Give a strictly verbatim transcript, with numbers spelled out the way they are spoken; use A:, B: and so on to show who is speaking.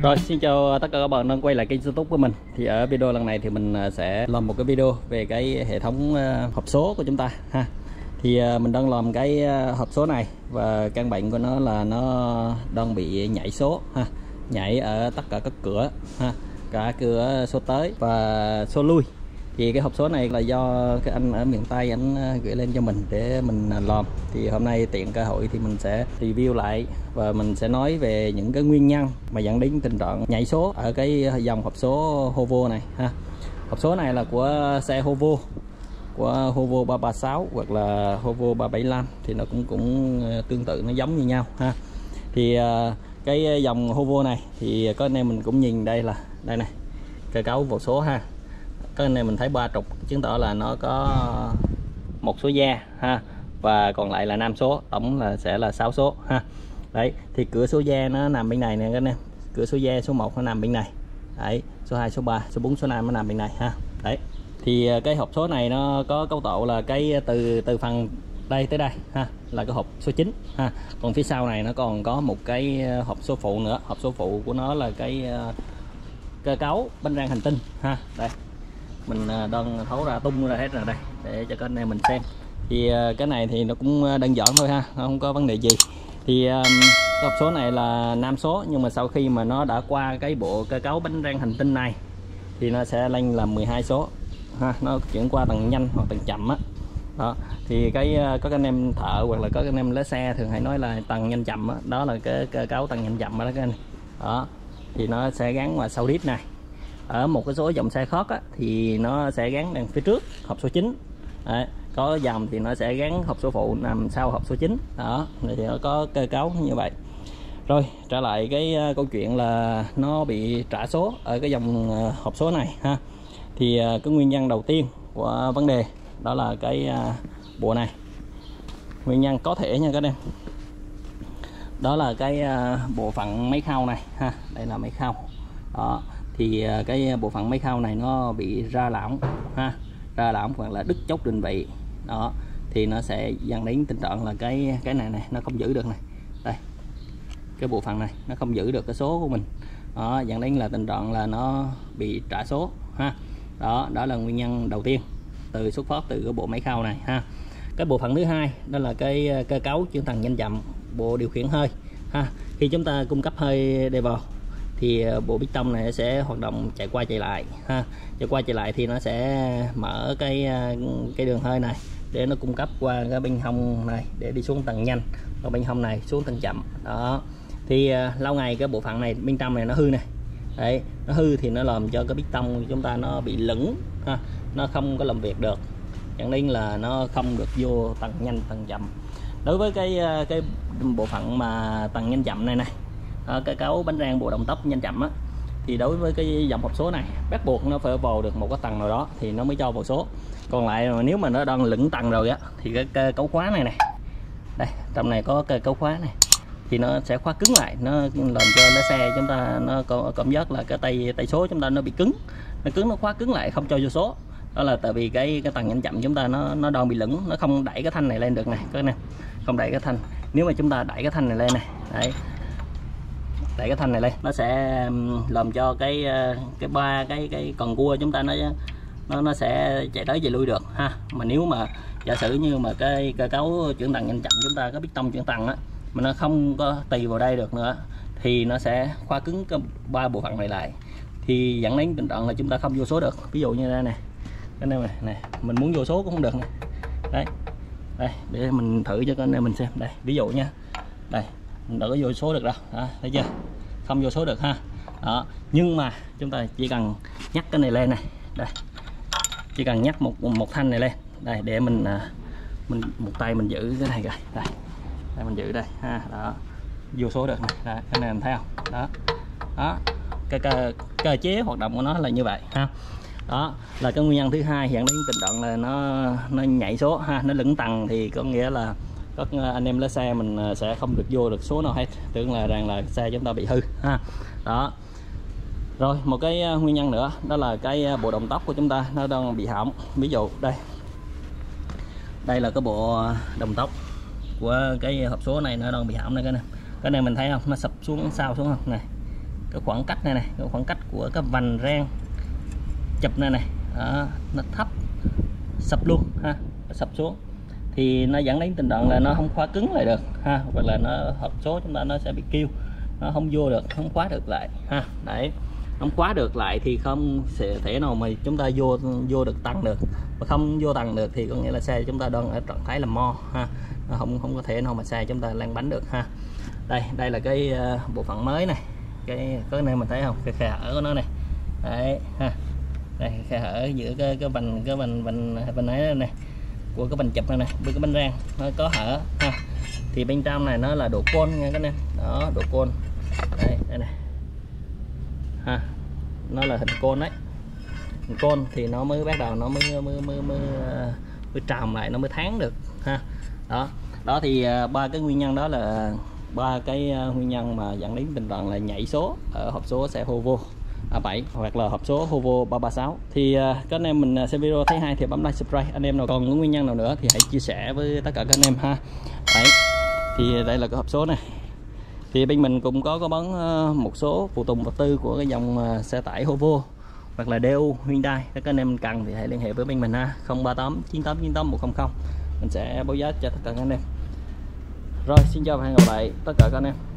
A: Rồi, xin chào tất cả các bạn đang quay lại kênh YouTube của mình. Thì ở video lần này thì mình sẽ làm một cái video về cái hệ thống hộp số của chúng ta ha. Thì mình đang làm cái hộp số này và căn bệnh của nó là nó đang bị nhảy số ha, nhảy ở tất cả các cửa ha, cả cửa số tới và số lui. Thì cái hộp số này là do cái anh ở miền Tây anh gửi lên cho mình để mình làm. Thì hôm nay tiện cơ hội thì mình sẽ review lại và mình sẽ nói về những cái nguyên nhân mà dẫn đến tình trạng nhảy số ở cái dòng hộp số Hovo này ha. Hộp số này là của xe Hovo, của Hovo ba ba sáu hoặc là Hovo ba bảy lăm, thì nó cũng cũng tương tự, nó giống như nhau ha. Thì cái dòng Hovo này thì có anh em mình cũng nhìn đây là đây này, cơ cấu vào số ha. Cái này mình thấy ba trục chứng tỏ là nó có một số da ha, và còn lại là năm số, tổng là sẽ là sáu số ha. Đấy, thì cửa số da nó nằm bên này nè các anh em. Cửa số da số một nó nằm bên này. Đấy, số hai, số ba, số bốn, số năm nó nằm bên này ha. Đấy. Thì cái hộp số này nó có cấu tạo là cái từ từ phần đây tới đây ha, là cái hộp số chính ha. Còn phía sau này nó còn có một cái hộp số phụ nữa. Hộp số phụ của nó là cái cơ cấu bánh răng hành tinh ha. Đây, mình đang thấu ra tung ra hết rồi đây để cho các anh em mình xem. Thì cái này thì nó cũng đơn giản thôi ha, nó không có vấn đề gì. Thì cái hộp số này là năm số, nhưng mà sau khi mà nó đã qua cái bộ cơ cấu bánh răng hành tinh này thì nó sẽ lên là mười hai số ha, nó chuyển qua tầng nhanh hoặc tầng chậm á. Đó, thì cái có các anh em thợ hoặc là có các anh em lái xe thường hay nói là tầng nhanh chậm á, đó là cái cơ cấu tầng nhanh chậm đó các anh. Đó, thì nó sẽ gắn vào sau đít này. Ở một cái số dòng xe khác á, thì nó sẽ gắn đằng phía trước hộp số chín. Đấy, có dòng thì nó sẽ gắn hộp số phụ nằm sau hộp số chín. Đó, thì nó có cơ cấu như vậy. Rồi trở lại cái uh, câu chuyện là nó bị trả số ở cái dòng uh, hộp số này ha. Thì uh, cái nguyên nhân đầu tiên của vấn đề đó là cái uh, bộ này. Nguyên nhân có thể nha các em, đó là cái uh, bộ phận máy khâu này ha. Đây là máy khâu. Đó, thì cái bộ phận máy khâu này nó bị ra lỏng ha, ra lỏng hoặc là đứt chốt định vị. Đó, thì nó sẽ dẫn đến tình trạng là cái cái này này nó không giữ được này. Đây, cái bộ phận này nó không giữ được cái số của mình. Đó, dẫn đến là tình trạng là nó bị trả số ha. Đó, đó là nguyên nhân đầu tiên từ xuất phát từ cái bộ máy khâu này ha. Cái bộ phận thứ hai đó là cái cơ cấu chuyển tầng nhanh chậm, bộ điều khiển hơi ha. Khi chúng ta cung cấp hơi đây vào thì bộ piston này sẽ hoạt động chạy qua chạy lại ha, chạy qua chạy lại thì nó sẽ mở cái cái đường hơi này để nó cung cấp qua cái bên hông này để đi xuống tầng nhanh, và bên hông này xuống tầng chậm. Đó, thì uh, lâu ngày cái bộ phận này bên trong này nó hư này. Đấy, nó hư thì nó làm cho cái piston của chúng ta nó bị lửng ha, nó không có làm việc được, dẫn đến là nó không được vô tầng nhanh tầng chậm. Đối với cái cái bộ phận mà tầng nhanh chậm này này, À, cái cấu bánh răng bộ động tốc nhanh chậm á, thì đối với cái dòng hộp số này bắt buộc nó phải vào được một cái tầng nào đó thì nó mới cho vào số. Còn lại mà nếu mà nó đang lửng tầng rồi á thì cái, cái cấu khóa này này, đây trong này có cái cấu khóa này thì nó sẽ khóa cứng lại, nó làm cho lái xe chúng ta nó có cảm giác là cái tay tay số chúng ta nó bị cứng, nó cứng, nó khóa cứng lại không cho vô số. Đó là tại vì cái cái tầng nhanh chậm chúng ta nó nó đang bị lửng, nó không đẩy cái thanh này lên được này các anh em, không đẩy cái thanh. Nếu mà chúng ta đẩy cái thanh này lên này, đấy, đẩy cái thanh này lên, nó sẽ làm cho cái cái ba cái cái cần cua chúng ta nó nó nó sẽ chạy tới chạy lui được ha. Mà nếu mà giả sử như mà cái cơ cấu chuyển tầng nhanh chậm chúng ta có piston chuyển tầng á, mà nó không có tì vào đây được nữa thì nó sẽ khóa cứng cái ba bộ phận này lại, thì dẫn đến tình trạng là chúng ta không vô số được. Ví dụ như đây nè, cái này này, này mình muốn vô số cũng không được này. Đấy, đây để mình thử cho các anh em mình xem. Đây ví dụ nha, đây mình đỡ có vô số được đâu. Đó, thấy chưa, không vô số được ha. Đó, nhưng mà chúng ta chỉ cần nhắc cái này lên này, đây chỉ cần nhắc một một thanh này lên đây để mình mình một tay mình giữ cái này rồi, đây, đây mình giữ đây ha. Đó, vô số được này. Đó, cái này mình thấy không? Đó, đó cái cơ, cơ chế hoạt động của nó là như vậy ha. Đó là cái nguyên nhân thứ hai dẫn đến tình trạng là nó nó nhảy số ha, nó lửng tầng, thì có nghĩa là các anh em lái xe mình sẽ không được vô được số nào hết, tưởng là rằng là xe chúng ta bị hư ha. Đó, rồi một cái nguyên nhân nữa đó là cái bộ động tốc của chúng ta nó đang bị hỏng. Ví dụ đây, đây là cái bộ động tốc của cái hộp số này nó đang bị hỏng này, cái này cái này mình thấy không, nó sập xuống sau xuống không này. cái khoảng cách này này, cái khoảng cách của cái vành rang chụp này này đó, nó thấp sập luôn ha, sập xuống thì nó dẫn đến tình trạng là nó không khóa cứng lại được ha, hoặc là nó hộp số chúng ta nó sẽ bị kêu, nó không vô được, không khóa được lại ha. Đấy, không khóa được lại thì không sẽ thể nào mà chúng ta vô vô được tăng được, mà không vô tăng được thì có nghĩa là xe chúng ta đang ở trạng thái là mo ha, nó không không có thể nào mà xe chúng ta lăn bánh được ha. Đây đây là cái uh, bộ phận mới này, cái cái này mình thấy không, cái khe hở của nó này. Đấy ha, đây khe hở giữa cái cái vành cái vành vành vành ấy này của cái vành chụp này này với cái bánh rang nó có hở ha. Thì bên trong này nó là độ côn nha các em, đó độ côn đây, đây này ha, nó là hình côn đấy, hình côn thì nó mới bắt đầu nó mới mới mới mới, mới, mới tròn lại, nó mới thắng được ha. Đó đó thì ba cái nguyên nhân đó là ba cái nguyên nhân mà dẫn đến tình trạng là nhảy số ở hộp số xe Hovo a bảy hoặc là hộp số Hovo ba ba sáu. Thì uh, các anh em mình xem video thấy hay thì bấm like subscribe. Anh em nào còn những nguyên nhân nào nữa thì hãy chia sẻ với tất cả các anh em ha. Đấy, thì đây là cái hộp số này, thì bên mình cũng có có bán uh, một số phụ tùng vật tư của cái dòng uh, xe tải Hovo hoặc là đê u Hyundai. Các anh em cần thì hãy liên hệ với bên mình ha, không ba tám chín tám chín tám một không không, mình sẽ báo giá cho tất cả các anh em. Rồi, xin chào và hẹn gặp lại tất cả các anh em.